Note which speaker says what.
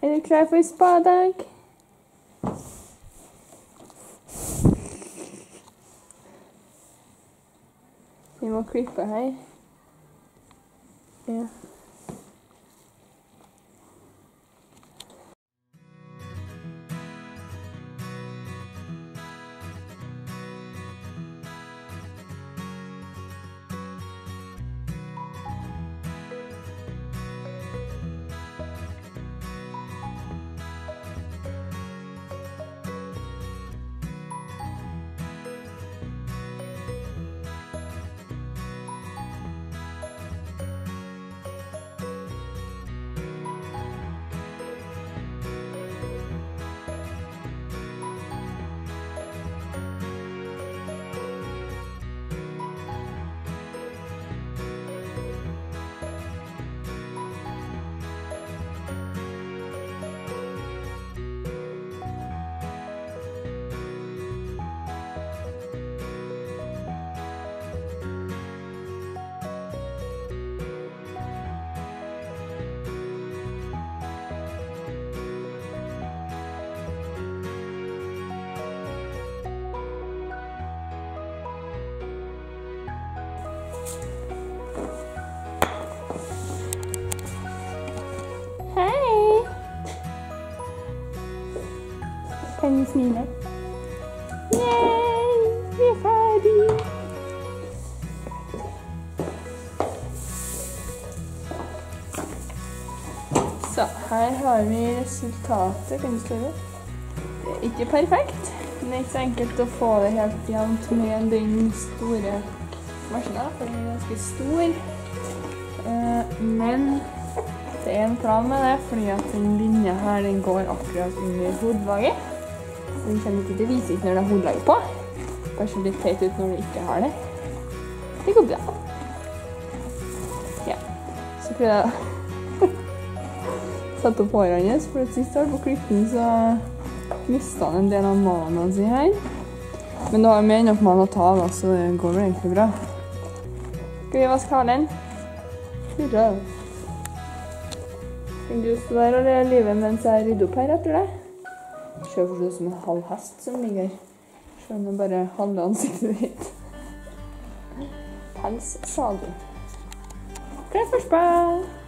Speaker 1: Er du klar for spadag? Vi må klippe her. Ja. Hei! Kan du smile? Yay! Vi er ferdig! Så, her har vi resultatet, kan du se det? Det er ikke perfekt, men det er ikke så enkelt å få det helt jevnt med den store maskinen, for den er ganske stor. Men det er en plan med det, fordi at den linja her, den går akkurat under hodelaget. Den kommer ikke til å vise ut når det er hodelaget på. Det ser litt teit ut når du ikke har det. Det går bra. Ja, så prøver jeg å sette opp hårene hans, for sist var på klippen så mistet han en del av manen sin her. Men da har vi ennå man å ta av, så det går vel egentlig bra. Skal vi vaske halen? Hurra! Kan du stå der og leve livet mens jeg rydder opp her etter det? Det ser for seg som en halv hest som ligger her. Se om det bare halve ansiktet ditt. Pels, sa du. Klar for spa!